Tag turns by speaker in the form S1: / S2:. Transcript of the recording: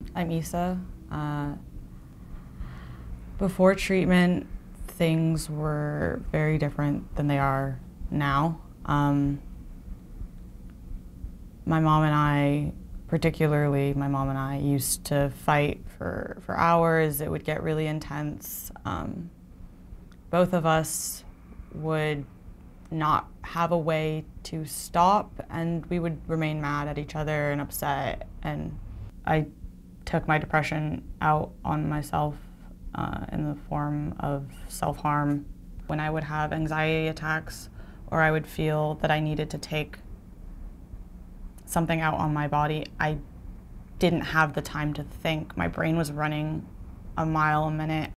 S1: I'm Issa. Before treatment, things were very different than they are now. My mom and I, particularly my mom and I, used to fight for hours. It would get really intense. Both of us would not have a way to stop, and we would remain mad at each other and upset. And I took my depression out on myself in the form of self-harm. When I would have anxiety attacks, or I would feel that I needed to take something out on my body, I didn't have the time to think. My brain was running a mile a minute.